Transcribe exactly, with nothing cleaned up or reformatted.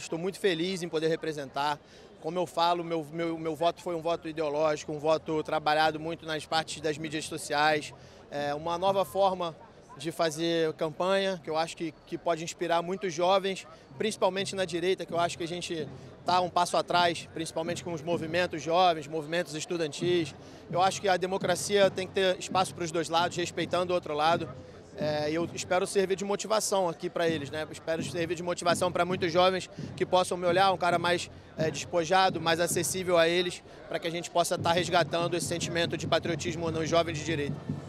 Estou muito feliz em poder representar. Como eu falo, meu, meu, meu voto foi um voto ideológico, um voto trabalhado muito nas partes das mídias sociais, é uma nova forma de fazer campanha, que eu acho que, que pode inspirar muitos jovens, principalmente na direita, que eu acho que a gente está um passo atrás, principalmente com os movimentos jovens, movimentos estudantis. Eu acho que a democracia tem que ter espaço para os dois lados, respeitando o outro lado. É, eu espero servir de motivação aqui para eles, né? Espero servir de motivação para muitos jovens que possam me olhar, um cara mais é, despojado, mais acessível a eles, para que a gente possa estar resgatando esse sentimento de patriotismo nos jovens de direita.